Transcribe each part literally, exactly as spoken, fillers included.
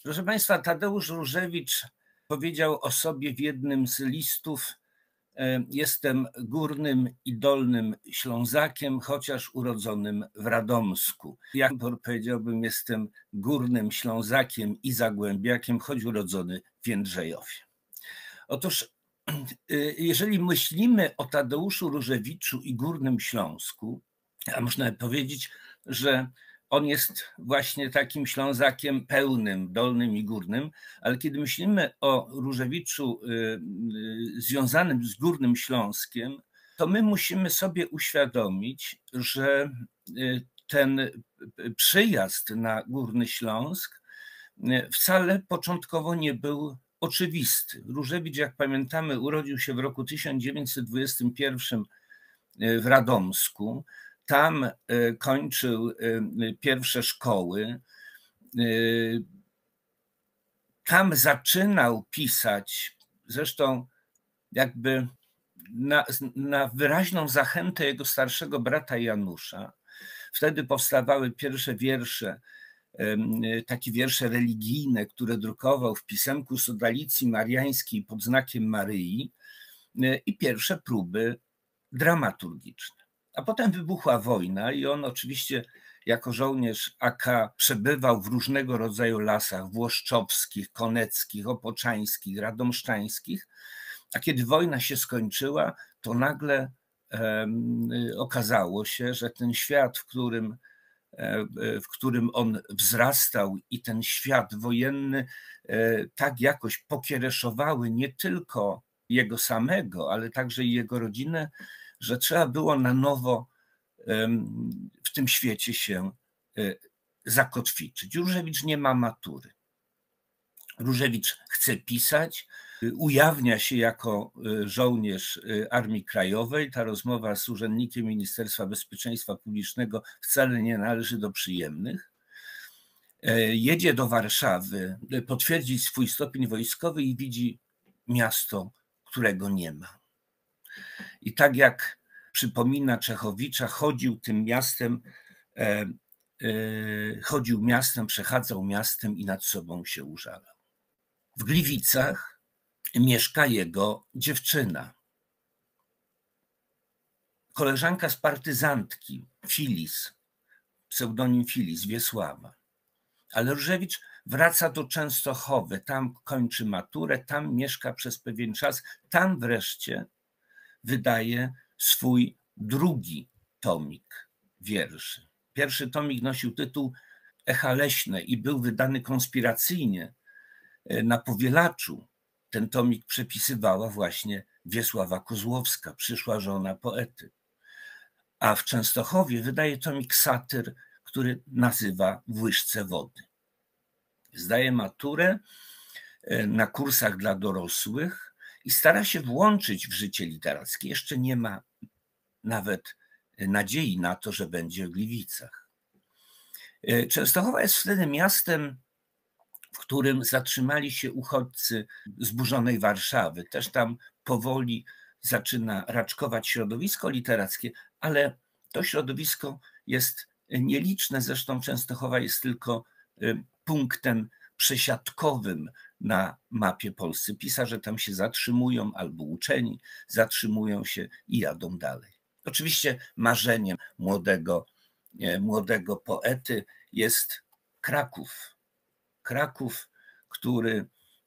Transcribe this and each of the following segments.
Proszę Państwa, Tadeusz Różewicz powiedział o sobie w jednym z listów: jestem górnym i dolnym Ślązakiem, chociaż urodzonym w Radomsku. Ja powiedziałbym, jestem górnym Ślązakiem i Zagłębiakiem, choć urodzony w Jędrzejowie. Otóż jeżeli myślimy o Tadeuszu Różewiczu i Górnym Śląsku, a można powiedzieć, że on jest właśnie takim Ślązakiem pełnym, dolnym i górnym, ale kiedy myślimy o Różewiczu związanym z Górnym Śląskiem, to my musimy sobie uświadomić, że ten przyjazd na Górny Śląsk wcale początkowo nie był oczywisty. Różewicz, jak pamiętamy, urodził się w roku tysiąc dziewięćset dwudziestym pierwszym w Radomsku. Tam kończył pierwsze szkoły. Tam zaczynał pisać, zresztą jakby na, na wyraźną zachętę jego starszego brata Janusza. Wtedy powstawały pierwsze wiersze, takie wiersze religijne, które drukował w pisemku Sodalicji Mariańskiej pod znakiem Maryi, i pierwsze próby dramaturgiczne. A potem wybuchła wojna i on oczywiście jako żołnierz A K przebywał w różnego rodzaju lasach włoszczowskich, koneckich, opoczańskich, radomszczańskich, a kiedy wojna się skończyła, to nagle um, okazało się, że ten świat, w którym, w którym on wzrastał, i ten świat wojenny tak jakoś pokiereszowały nie tylko jego samego, ale także i jego rodzinę, że trzeba było na nowo w tym świecie się zakotwiczyć. Różewicz nie ma matury. Różewicz chce pisać, ujawnia się jako żołnierz Armii Krajowej. Ta rozmowa z urzędnikiem Ministerstwa Bezpieczeństwa Publicznego wcale nie należy do przyjemnych. Jedzie do Warszawy potwierdzić swój stopień wojskowy i widzi miasto, którego nie ma. I tak jak przypomina Czechowicza, chodził tym miastem, e, e, chodził miastem, przechadzał miastem i nad sobą się użalał. W Gliwicach mieszka jego dziewczyna, koleżanka z partyzantki, Filis, pseudonim Filis, Wiesława. Ale Różewicz wraca do Częstochowy, tam kończy maturę, tam mieszka przez pewien czas, tam wreszcie wydaje swój drugi tomik wierszy. Pierwszy tomik nosił tytuł Echa leśne i był wydany konspiracyjnie na Powielaczu. Ten tomik przepisywała właśnie Wiesława Kozłowska, przyszła żona poety. A w Częstochowie wydaje tomik satyr, który nazywa W łyżce wody. Zdaje maturę na kursach dla dorosłych i stara się włączyć w życie literackie. Jeszcze nie ma nawet nadziei na to, że będzie w Gliwicach. Częstochowa jest wtedy miastem, w którym zatrzymali się uchodźcy zburzonej Warszawy. Też tam powoli zaczyna raczkować środowisko literackie, ale to środowisko jest nieliczne. Zresztą Częstochowa jest tylko punktem przesiadkowym na mapie Polski. Pisarze tam się zatrzymują, albo uczeni zatrzymują się i jadą dalej. Oczywiście marzeniem młodego, młodego poety jest Kraków. Kraków, który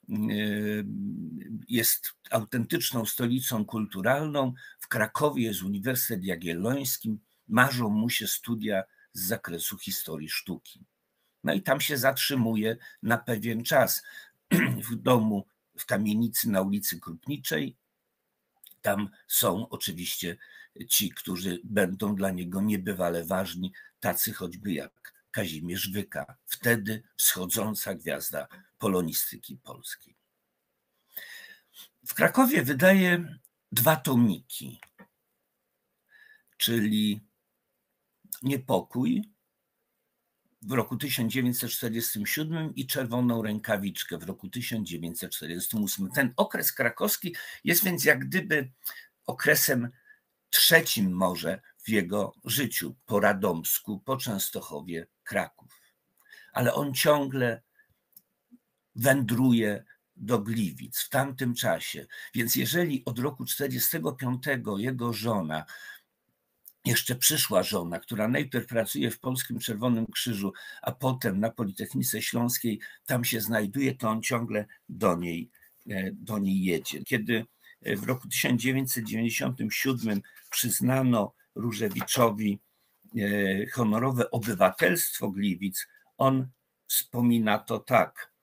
jest autentyczną stolicą kulturalną. W Krakowie jest Uniwersytet Jagielloński. Marzą mu się studia z zakresu historii sztuki. No i tam się zatrzymuje na pewien czas w domu, w kamienicy na ulicy Krupniczej. Tam są oczywiście ci, którzy będą dla niego niebywale ważni, tacy choćby jak Kazimierz Wyka, wtedy wschodząca gwiazda polonistyki polskiej. W Krakowie wydaje dwa tomiki, czyli Niepokój w roku tysiąc dziewięćset czterdziestym siódmym i Czerwoną rękawiczkę w roku tysiąc dziewięćset czterdziestym ósmym. Ten okres krakowski jest więc jak gdyby okresem trzecim może w jego życiu, po Radomsku, po Częstochowie, Kraków. Ale on ciągle wędruje do Gliwic w tamtym czasie. Więc jeżeli od roku czterdziestego piątego jego żona, jeszcze przyszła żona, która najpierw pracuje w Polskim Czerwonym Krzyżu, a potem na Politechnice Śląskiej tam się znajduje, to on ciągle do niej, do niej jedzie. Kiedy w roku tysiąc dziewięćset dziewięćdziesiątym siódmym przyznano Różewiczowi honorowe obywatelstwo Gliwic, on wspomina to tak.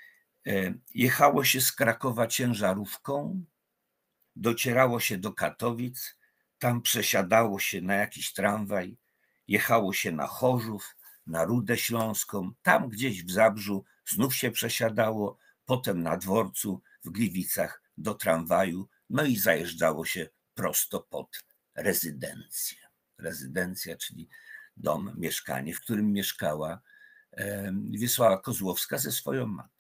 Jechało się z Krakowa ciężarówką, docierało się do Katowic, tam przesiadało się na jakiś tramwaj, jechało się na Chorzów, na Rudę Śląską, tam gdzieś w Zabrzu znów się przesiadało, potem na dworcu w Gliwicach do tramwaju, no i zajeżdżało się prosto pod rezydencję. Rezydencja, czyli dom, mieszkanie, w którym mieszkała Wiesława Kozłowska ze swoją matką.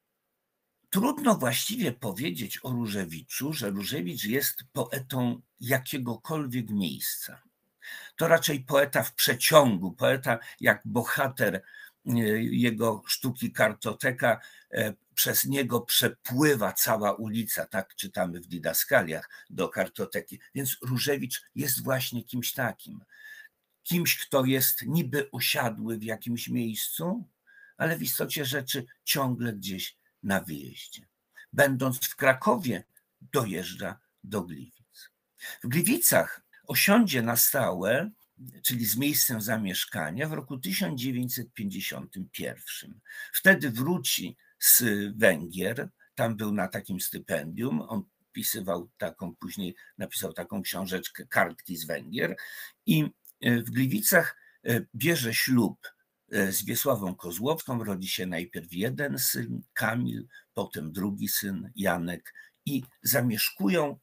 Trudno właściwie powiedzieć o Różewiczu, że Różewicz jest poetą jakiegokolwiek miejsca. To raczej poeta w przeciągu, poeta jak bohater jego sztuki Kartoteka, przez niego przepływa cała ulica, tak czytamy w didaskaliach do Kartoteki. Więc Różewicz jest właśnie kimś takim. Kimś, kto jest niby usiadły w jakimś miejscu, ale w istocie rzeczy ciągle gdzieś na wyjeździe. Będąc w Krakowie, dojeżdża do Gliwic. W Gliwicach osiądzie na stałe, czyli z miejscem zamieszkania, w roku tysiąc dziewięćset pięćdziesiątym pierwszym. Wtedy wróci z Węgier, tam był na takim stypendium, on pisywał taką, później napisał taką książeczkę Kartki z Węgier i w Gliwicach bierze ślub z Wiesławą Kozłowską, rodzi się najpierw jeden syn, Kamil, potem drugi syn, Janek, i zamieszkują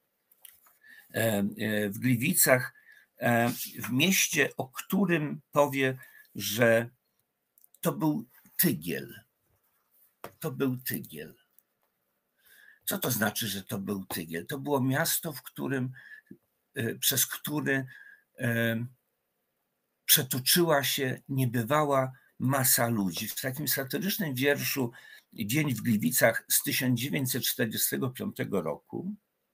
w Gliwicach, w mieście, o którym powie, że to był tygiel. To był tygiel. Co to znaczy, że to był tygiel? To było miasto, w którym, przez które przetoczyła się niebywała masa ludzi. W takim satyrycznym wierszu Dzień w Gliwicach z tysiąc dziewięćset czterdziestego piątego roku,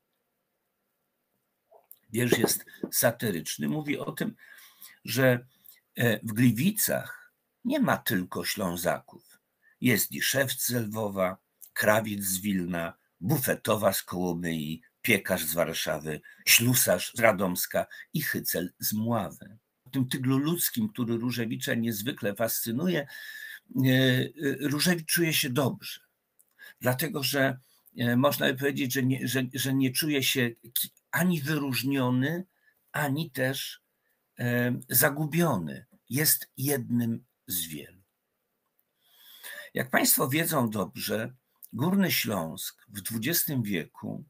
wiersz jest satyryczny, mówi o tym, że w Gliwicach nie ma tylko Ślązaków. Jest i szewc z Lwowa, krawiec z Wilna, bufetowa z Kołomyi, piekarz z Warszawy, ślusarz z Radomska i hycel z Mławy. Tym tyglu ludzkim, który Różewicza niezwykle fascynuje, Różewicz czuje się dobrze. Dlatego, że można by powiedzieć, że nie, że, że nie czuje się ani wyróżniony, ani też zagubiony. Jest jednym z wielu. Jak Państwo wiedzą dobrze, Górny Śląsk w dwudziestym wieku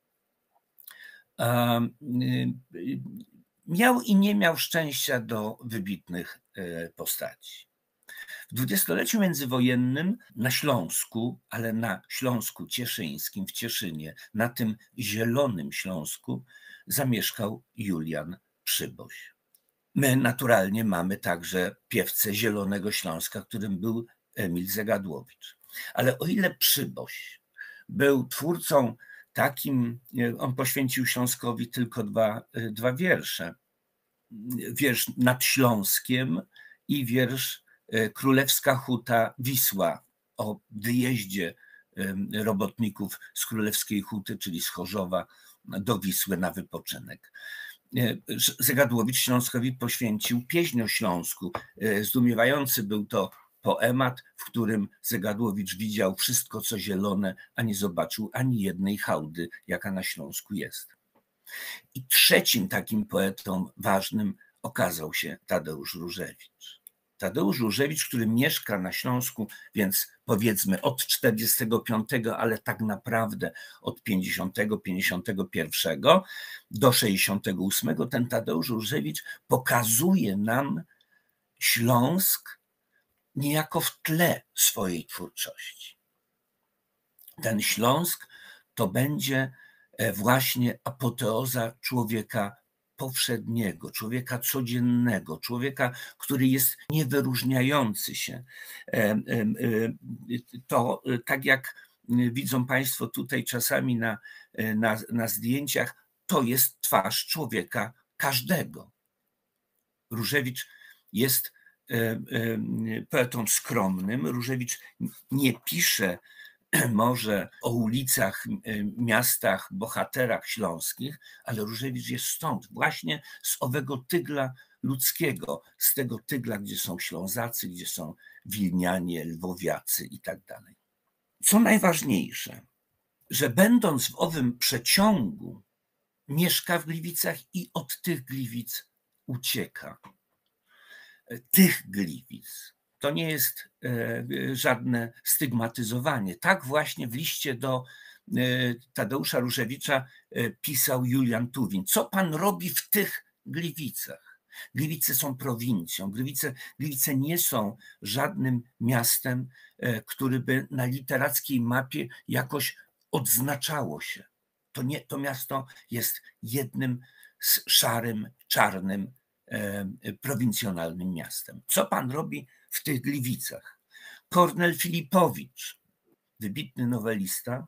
miał i nie miał szczęścia do wybitnych postaci. W dwudziestoleciu międzywojennym na Śląsku, ale na Śląsku Cieszyńskim, w Cieszynie, na tym zielonym Śląsku zamieszkał Julian Przyboś. My naturalnie mamy także piewcę Zielonego Śląska, którym był Emil Zegadłowicz. Ale o ile Przyboś był twórcą takim, on poświęcił Śląskowi tylko dwa, dwa wiersze. Wiersz Nad Śląskiem i wiersz Królewska Huta Wisła o wyjeździe robotników z Królewskiej Huty, czyli z Chorzowa, do Wisły na wypoczynek. Zegadłowicz Śląskowi poświęcił Pieśń o Śląsku. Zdumiewający był to poemat, w którym Zegadłowicz widział wszystko, co zielone, a nie zobaczył ani jednej hałdy, jaka na Śląsku jest. I trzecim takim poetą ważnym okazał się Tadeusz Różewicz. Tadeusz Różewicz, który mieszka na Śląsku, więc powiedzmy od czterdziestego piątego, ale tak naprawdę od pięćdziesiątego, pięćdziesiątego pierwszego do sześćdziesiątego ósmego, ten Tadeusz Różewicz pokazuje nam Śląsk niejako w tle swojej twórczości. Ten Śląsk to będzie właśnie apoteoza człowieka powszedniego, człowieka codziennego, człowieka, który jest niewyróżniający się. To tak jak widzą Państwo tutaj czasami na, na, na zdjęciach, to jest twarz człowieka każdego. Różewicz jest poetą skromnym. Różewicz nie pisze może o ulicach, miastach, bohaterach śląskich, ale Różewicz jest stąd, właśnie z owego tygla ludzkiego, z tego tygla, gdzie są Ślązacy, gdzie są Wilnianie, Lwowiacy i tak dalej. Co najważniejsze, że będąc w owym przeciągu, mieszka w Gliwicach i od tych Gliwic ucieka. Tych Gliwic. To nie jest żadne stygmatyzowanie. Tak właśnie w liście do Tadeusza Różewicza pisał Julian Tuwim. Co pan robi w tych Gliwicach? Gliwice są prowincją. Gliwice, Gliwice nie są żadnym miastem, które by na literackiej mapie jakoś odznaczało się. To, nie, to miasto jest jednym z szarym, czarnym, prowincjonalnym miastem. Co pan robi w tych Gliwicach? Kornel Filipowicz, wybitny nowelista,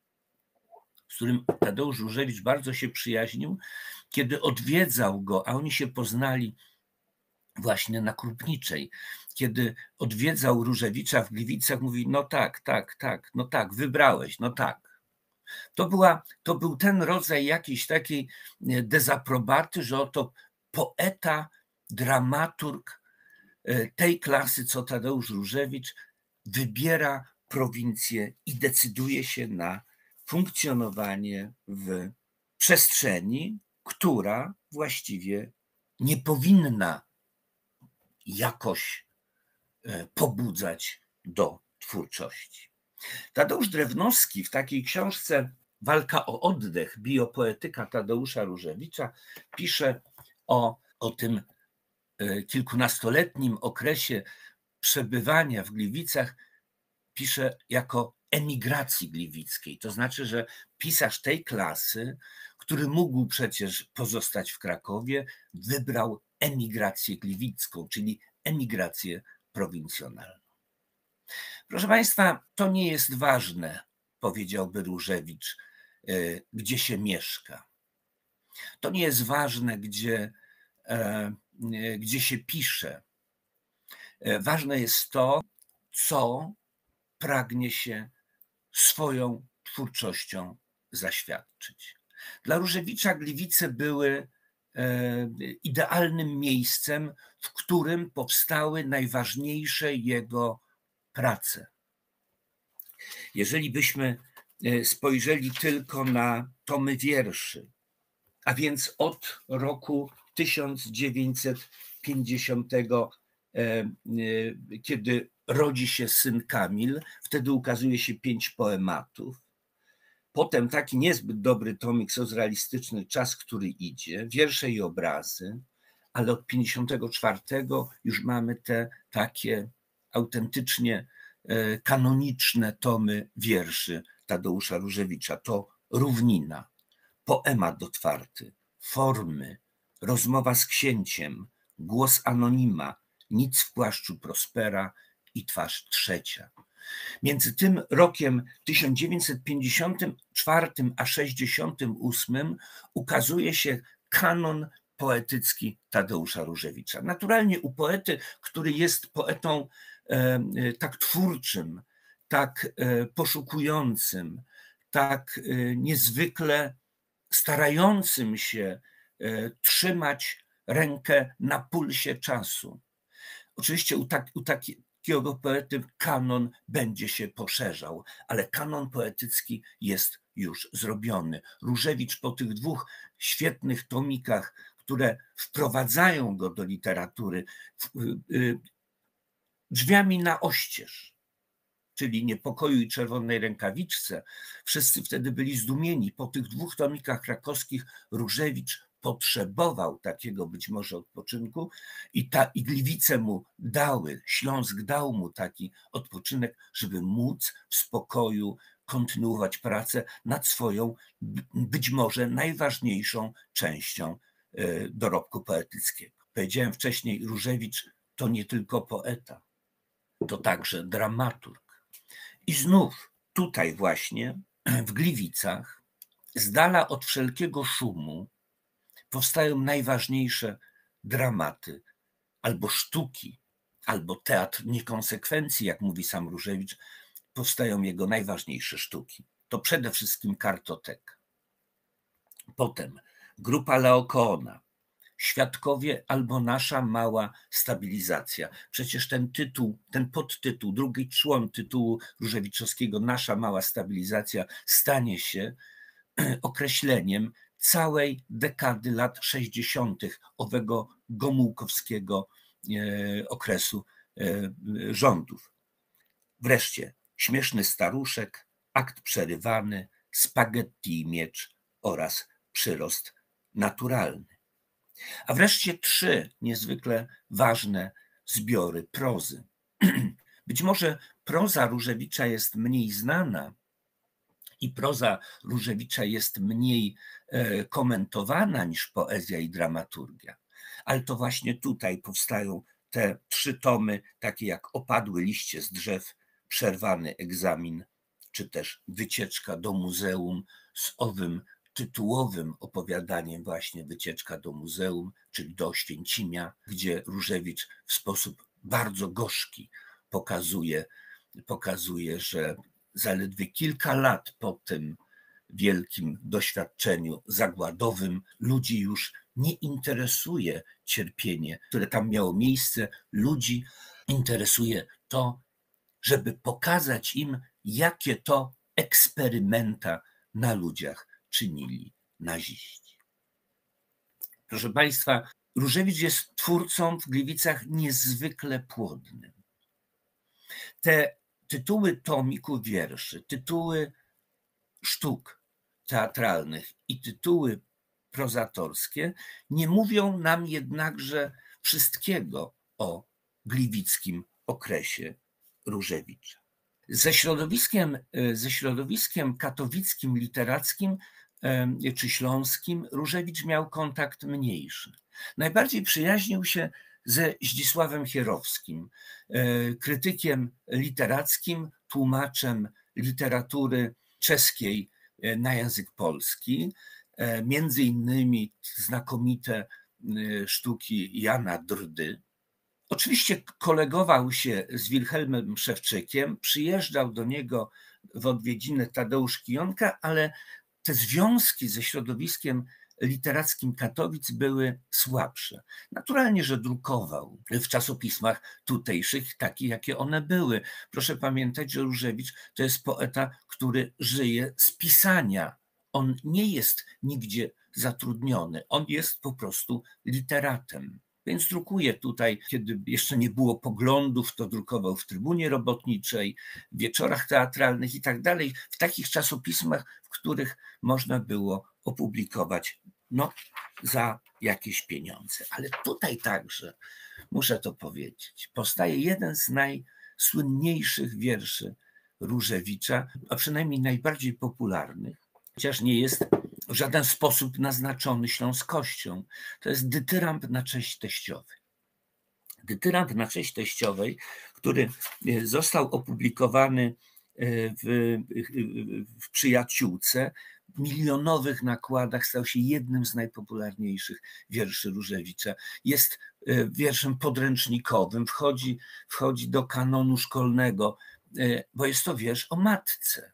z którym Tadeusz Różewicz bardzo się przyjaźnił, kiedy odwiedzał go, a oni się poznali właśnie na Krupniczej, kiedy odwiedzał Różewicza w Gliwicach, mówi, no tak, tak, tak, no tak, wybrałeś, no tak. To, była, to był ten rodzaj jakiejś takiej dezaprobaty, że oto poeta, dramaturg tej klasy, co Tadeusz Różewicz, wybiera prowincję i decyduje się na funkcjonowanie w przestrzeni, która właściwie nie powinna jakoś pobudzać do twórczości. Tadeusz Drewnowski w takiej książce Walka o oddech, biopoetyka Tadeusza Różewicza pisze o, o tym kilkunastoletnim okresie przebywania w Gliwicach, pisze jako emigracji gliwickiej. To znaczy, że pisarz tej klasy, który mógł przecież pozostać w Krakowie, wybrał emigrację gliwicką, czyli emigrację prowincjonalną. Proszę Państwa, to nie jest ważne, powiedziałby Różewicz, gdzie się mieszka. To nie jest ważne, gdzie, gdzie się pisze. Ważne jest to, co pragnie się swoją twórczością zaświadczyć. Dla Różewicza Gliwice były idealnym miejscem, w którym powstały najważniejsze jego prace. Jeżeli byśmy spojrzeli tylko na tomy wierszy, a więc od roku tysiąc dziewięćset pięćdziesiątego, kiedy rodzi się syn Kamil, wtedy ukazuje się pięć poematów. Potem taki niezbyt dobry tomik socrealistyczny Czas, który idzie, wiersze i obrazy, ale od pięćdziesiątego czwartego już mamy te takie autentycznie kanoniczne tomy wierszy Tadeusza Różewicza. To Równina, poemat otwarty, Formy, Rozmowa z księciem, Głos anonima, Nic w płaszczu Prospera i Twarz trzecia. Między tym rokiem tysiąc dziewięćset pięćdziesiątym czwartym a sześćdziesiątym ósmym ukazuje się kanon poetycki Tadeusza Różewicza. Naturalnie u poety, który jest poetą e, tak twórczym, tak e, poszukującym, tak e, niezwykle starającym się e, trzymać rękę na pulsie czasu. Oczywiście u, tak, u takiego poety kanon będzie się poszerzał, ale kanon poetycki jest już zrobiony. Różewicz po tych dwóch świetnych tomikach, które wprowadzają go do literatury drzwiami na oścież, czyli Niepokoju i Czerwonej Rękawiczce, wszyscy wtedy byli zdumieni. Po tych dwóch tomikach krakowskich Różewicz potrzebował takiego być może odpoczynku i, ta, i Gliwice mu dały, Śląsk dał mu taki odpoczynek, żeby móc w spokoju kontynuować pracę nad swoją być może najważniejszą częścią dorobku poetyckiego. Powiedziałem wcześniej, Różewicz to nie tylko poeta, to także dramaturg. I znów tutaj właśnie w Gliwicach, z dala od wszelkiego szumu, powstają najważniejsze dramaty, albo sztuki, albo teatr niekonsekwencji, jak mówi sam Różewicz, powstają jego najważniejsze sztuki. To przede wszystkim Kartoteka. Potem Grupa Laokoona, Świadkowie albo Nasza mała stabilizacja. Przecież ten tytuł, ten podtytuł, drugi człon tytułu różewiczowskiego Nasza mała stabilizacja stanie się określeniem całej dekady lat sześćdziesiątych owego gomułkowskiego okresu rządów. Wreszcie Śmieszny staruszek, Akt przerywany, Spaghetti i miecz oraz Przyrost naturalny. A wreszcie trzy niezwykle ważne zbiory prozy. Być może proza Różewicza jest mniej znana i proza Różewicza jest mniej komentowana niż poezja i dramaturgia, ale to właśnie tutaj powstają te trzy tomy, takie jak Opadły liście z drzew, Przerwany egzamin, czy też Wycieczka do muzeum z owym tytułowym opowiadaniem właśnie Wycieczka do muzeum, czyli do Oświęcimia, gdzie Różewicz w sposób bardzo gorzki pokazuje, pokazuje, że zaledwie kilka lat po tym wielkim doświadczeniu zagładowym ludzi już nie interesuje cierpienie, które tam miało miejsce. Ludzi interesuje to, żeby pokazać im, jakie to eksperymenta na ludziach czynili naziści. Proszę Państwa, Różewicz jest twórcą w Gliwicach niezwykle płodnym. Te tytuły tomików wierszy, tytuły sztuk teatralnych i tytuły prozatorskie nie mówią nam jednakże wszystkiego o gliwickim okresie Różewicza. Ze środowiskiem, ze środowiskiem katowickim, literackim czy śląskim Różewicz miał kontakt mniejszy. Najbardziej przyjaźnił się ze Zdzisławem Chierowskim, krytykiem literackim, tłumaczem literatury czeskiej na język polski, między innymi znakomite sztuki Jana Drdy. Oczywiście kolegował się z Wilhelmem Szewczykiem, przyjeżdżał do niego w odwiedziny Tadeusz Kijonka, ale te związki ze środowiskiem literackim Katowic były słabsze. Naturalnie, że drukował w czasopismach tutejszych takie, jakie one były. Proszę pamiętać, że Różewicz to jest poeta, który żyje z pisania. On nie jest nigdzie zatrudniony, on jest po prostu literatem. Więc drukuje tutaj, kiedy jeszcze nie było poglądów, to drukował w Trybunie Robotniczej, w Wieczorach Teatralnych i tak dalej, w takich czasopismach, w których można było opublikować no, za jakieś pieniądze. Ale tutaj także, muszę to powiedzieć, powstaje jeden z najsłynniejszych wierszy Różewicza, a przynajmniej najbardziej popularnych, chociaż nie jest w żaden sposób naznaczony śląskością. To jest Dytyrant na cześć teściowej. Dytyrant na cześć teściowej, który został opublikowany w, w Przyjaciółce, w milionowych nakładach, stał się jednym z najpopularniejszych wierszy Różewicza. Jest wierszem podręcznikowym, wchodzi, wchodzi do kanonu szkolnego, bo jest to wiersz o matce.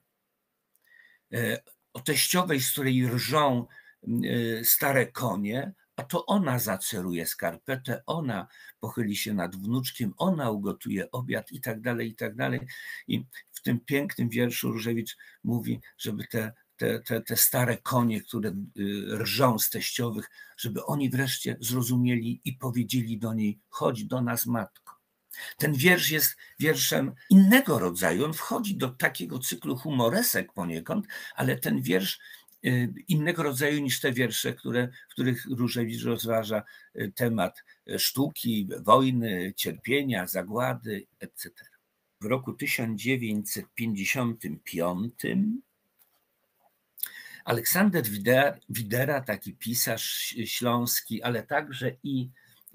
O teściowej, z której rżą stare konie, a to ona zaceruje skarpetę, ona pochyli się nad wnuczkiem, ona ugotuje obiad i tak dalej, i tak dalej. I w tym pięknym wierszu Różewicz mówi, żeby te, te, te, te stare konie, które rżą z teściowych, żeby oni wreszcie zrozumieli i powiedzieli do niej: chodź do nas, matko. Ten wiersz jest wierszem innego rodzaju, on wchodzi do takiego cyklu humoresek poniekąd, ale ten wiersz innego rodzaju niż te wiersze, które, w których Różewicz rozważa temat sztuki, wojny, cierpienia, zagłady, et cetera. W roku tysiąc dziewięćset pięćdziesiątym piątym Aleksander Widera, taki pisarz śląski, ale także i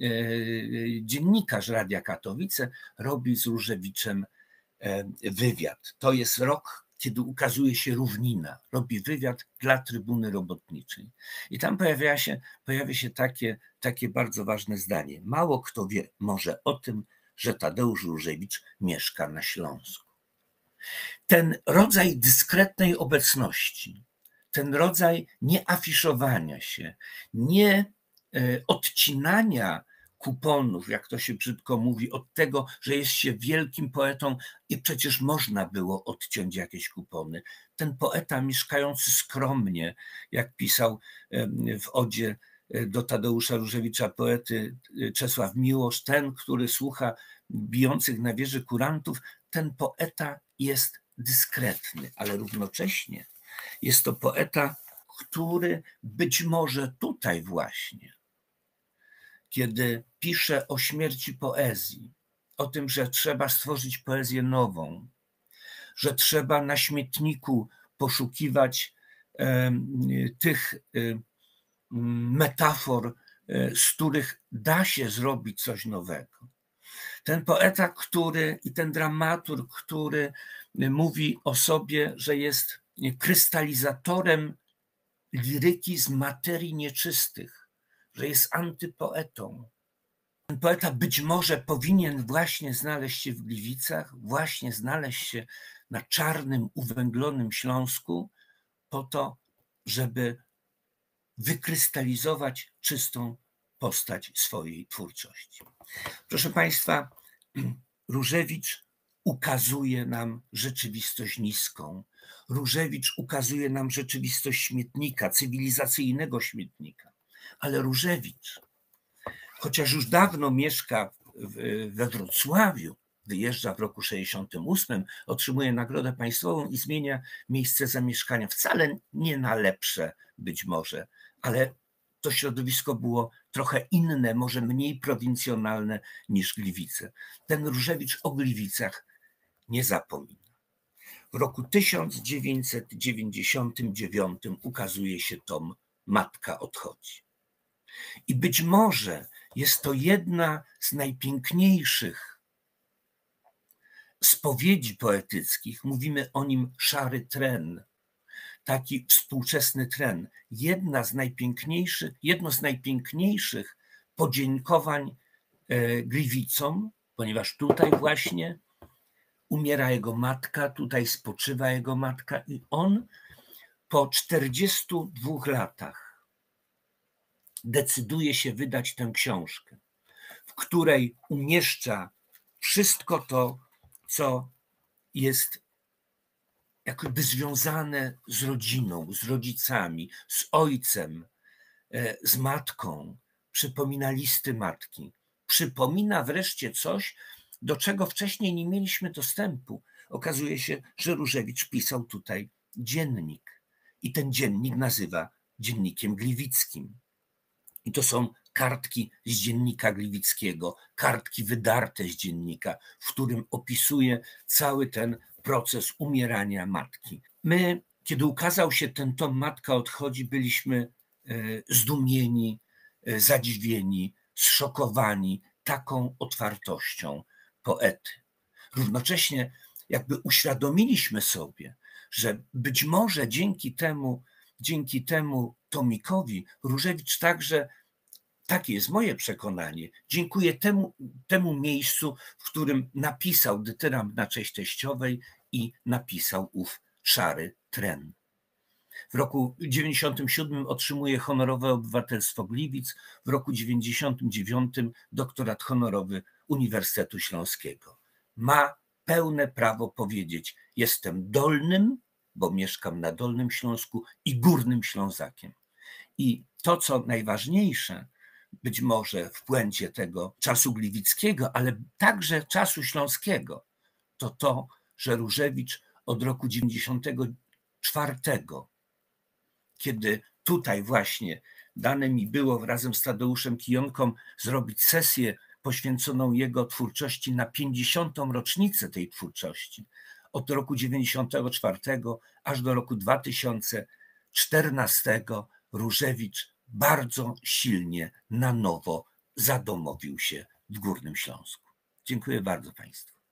dziennikarz Radia Katowice, robi z Różewiczem wywiad. To jest rok, kiedy ukazuje się Równina. Robi wywiad dla Trybuny Robotniczej. I tam pojawia się, pojawia się takie, takie bardzo ważne zdanie. Mało kto wie może o tym, że Tadeusz Różewicz mieszka na Śląsku. Ten rodzaj dyskretnej obecności, ten rodzaj nieafiszowania się, nie odcinania kuponów, jak to się brzydko mówi, od tego, że jest się wielkim poetą i przecież można było odciąć jakieś kupony. Ten poeta mieszkający skromnie, jak pisał w odzie do Tadeusza Różewicza poety Czesław Miłosz, ten, który słucha bijących na wieży kurantów, ten poeta jest dyskretny, ale równocześnie jest to poeta, który być może tutaj właśnie, kiedy pisze o śmierci poezji, o tym, że trzeba stworzyć poezję nową, że trzeba na śmietniku poszukiwać e, tych e, metafor, e, z których da się zrobić coś nowego. Ten poeta, który i ten dramaturg, który mówi o sobie, że jest krystalizatorem liryki z materii nieczystych, że jest antypoetą. Ten poeta być może powinien właśnie znaleźć się w Gliwicach, właśnie znaleźć się na czarnym, uwęglonym Śląsku po to, żeby wykrystalizować czystą postać swojej twórczości. Proszę Państwa, Różewicz ukazuje nam rzeczywistość niską. Różewicz ukazuje nam rzeczywistość śmietnika, cywilizacyjnego śmietnika. Ale Różewicz, chociaż już dawno mieszka we Wrocławiu, wyjeżdża w roku sześćdziesiątym ósmym, otrzymuje Nagrodę Państwową i zmienia miejsce zamieszkania. Wcale nie na lepsze być może, ale to środowisko było trochę inne, może mniej prowincjonalne niż Gliwice. Ten Różewicz o Gliwicach nie zapomina. W roku tysiąc dziewięćset dziewięćdziesiątym dziewiątym ukazuje się tom Matka odchodzi. I być może jest to jedna z najpiękniejszych spowiedzi poetyckich. Mówimy o nim szary tren, taki współczesny tren. Jedna z najpiękniejszych, jedno z najpiękniejszych podziękowań Gliwicom, ponieważ tutaj właśnie umiera jego matka, tutaj spoczywa jego matka i on po czterdziestu dwóch latach decyduje się wydać tę książkę, w której umieszcza wszystko to, co jest jakby związane z rodziną, z rodzicami, z ojcem, z matką. Przypomina listy matki. Przypomina wreszcie coś, do czego wcześniej nie mieliśmy dostępu. Okazuje się, że Różewicz pisał tutaj dziennik i ten dziennik nazywa dziennikiem gliwickim. I to są kartki z dziennika gliwickiego, kartki wydarte z dziennika, w którym opisuje cały ten proces umierania matki. My, kiedy ukazał się ten tom Matka odchodzi, byliśmy zdumieni, zadziwieni, zszokowani taką otwartością poety. Równocześnie jakby uświadomiliśmy sobie, że być może dzięki temu, dzięki temu tomikowi Różewicz także, takie jest moje przekonanie, dziękuję temu, temu miejscu, w którym napisał dytyram na cześć teściowej i napisał ów szary tren. W roku dziewięćdziesiątym siódmym otrzymuje honorowe obywatelstwo Gliwic, w roku dziewięćdziesiątym dziewiątym doktorat honorowy Uniwersytetu Śląskiego. Ma pełne prawo powiedzieć, jestem dolnym, bo mieszkam na Dolnym Śląsku, i górnym Ślązakiem. I to, co najważniejsze, być może w puencie tego czasu gliwickiego, ale także czasu śląskiego, to to, że Różewicz od roku dziewięćdziesiątego czwartego, kiedy tutaj właśnie dane mi było razem z Tadeuszem Kijonką zrobić sesję poświęconą jego twórczości na pięćdziesiątą rocznicę tej twórczości, od roku dziewięćdziesiątego czwartego aż do roku dwa tysiące czternastego Różewicz bardzo silnie na nowo zadomowił się w Górnym Śląsku. Dziękuję bardzo Państwu.